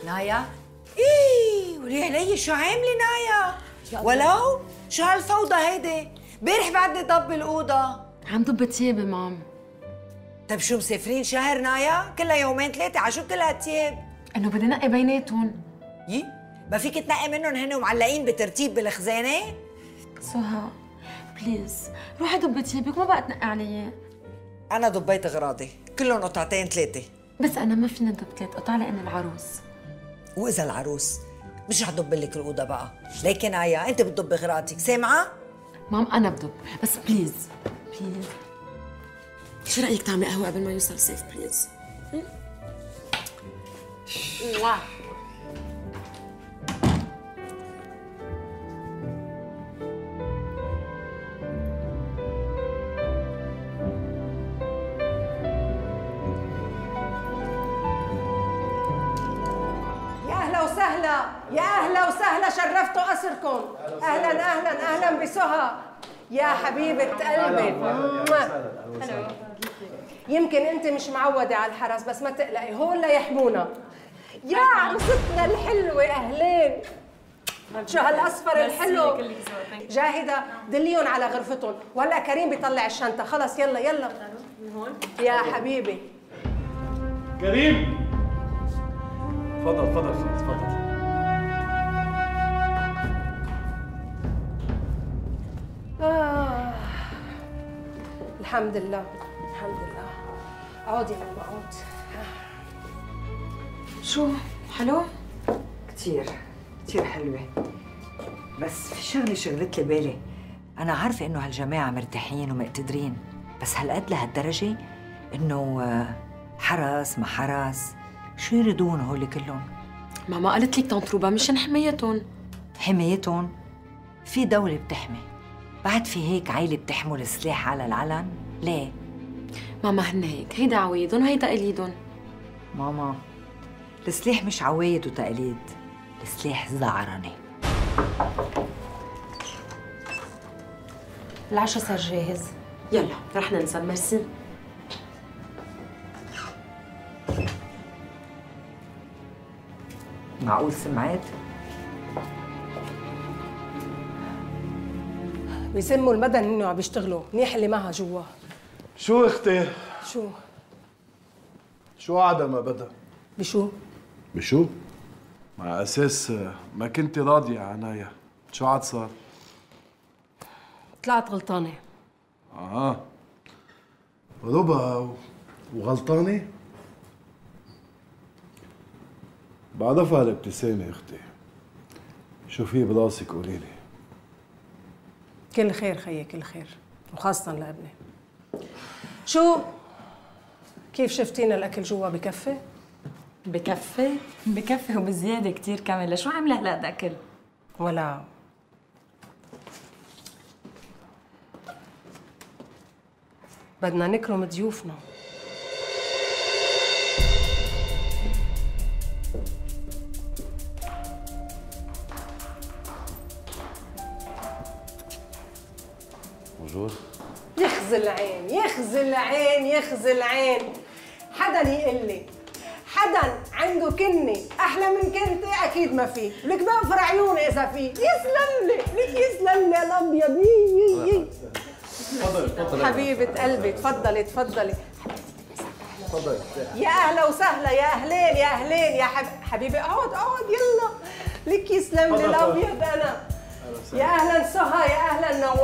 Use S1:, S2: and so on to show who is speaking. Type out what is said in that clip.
S1: نايا؟ ايه ولي علي شو عامله نايا؟ ولو شو هالفوضى هيدي؟ امبارح بعدني طب الاوضه.
S2: عم ضب تيابي مام.
S1: طيب شو مسافرين شهر نايا؟ كلها يومين ثلاثه، على شو كل هالتياب؟
S2: انه بدي نقي بيناتهم.
S1: يي ما فيك تنقي منهم هن ومعلقين بترتيب بالخزانه؟
S2: سهى بليز روحي ضبي تيابك، ما بقى تنقي علي.
S1: انا ضبيت اغراضي كلهم قطعتين ثلاثه.
S2: بس انا ما فيني نضب 3 قطع لاني العروس.
S1: واذا العروس مش رح ضب لك الاوضه بقى، لكن نايا انت بتضبي اغراضك، سامعه؟
S2: مام انا بضب بس بليز بليز. شو رايك تعملي قهوه قبل ما يوصل سيف بليز؟ واو
S3: يا أهلا وسهلا شرفتوا قصركم. أهلا أهلا أهلا بسهى يا حبيبة قلبي. يمكن أنت مش معودة على الحرس بس ما تقلقي، هون ليحمونا. يا عروستنا الحلوة أهلين. شو هالأصفر الحلو. جاهدة دليهم على غرفتهم، وهلا كريم بيطلع الشنطة. خلص يلا يلا يا حبيبي.
S4: كريم تفضل تفضل تفضل.
S3: الحمد لله الحمد لله. اقعدي يا ماما اقعد.
S2: شو حلو؟
S1: كثير كثير حلوه، بس في شغله شغلت لي بالي. انا عارفه انه هالجماعه مرتاحين ومقتدرين، بس هالقد لهالدرجه انه حرس ما حرس شو يريدون هول كلهم؟
S2: ماما قالت لك تنطروبه مشان حمايتهم.
S1: حمايتهم؟ في دولة بتحمي، بعد في هيك عيلة بتحمل السلاح على العلن؟ ليه؟
S2: ماما هن هيك، هيدا عوايدهم وهيدا تقاليدهم.
S1: ماما السلاح مش عوايد وتقاليد، السلاح زعرنة.
S2: العشاء صار جاهز، يلا رح ننزل. ميرسي.
S1: معقول سمعت؟
S3: بيسموا المدن انه عم بيشتغلوا، منيح اللي معها جوا.
S4: شو اختي؟
S3: شو
S4: قاعدة ما بدها؟ بشو؟ مع اساس ما كنتي راضية عنايا، شو عاد صار؟
S3: طلعت غلطانة.
S4: ربا وغلطانة؟ بعرفها هالابتسامة اختي. شو في براسك قولي لي؟
S3: كل خير خيي كل خير، وخاصة لابني. شو كيف شفتينا الاكل جوا؟ بكفي؟
S2: بكفي وبزيادة كتير كمان. لشو عاملة هالقد اكل؟
S3: ولا بدنا نكرم ضيوفنا.
S4: موجود؟
S3: يخزي العين يخزي العين يخزي العين. حدا يقول لي حدا عنده كنة أحلى من كنتي؟ أكيد ما في. لك بقفر عيوني إذا في. يسلم لي لك يسلم لي الأبيض.
S4: تفضلي
S3: حبيبة قلبي تفضلي تفضلي.
S4: تفضلي.
S3: يا أهلا وسهلا يا أهلين يا أهلين يا حبيبي. اقعد اقعد يلا. لك يسلم لي الأبيض أنا. يا أهلا سهى يا أهلا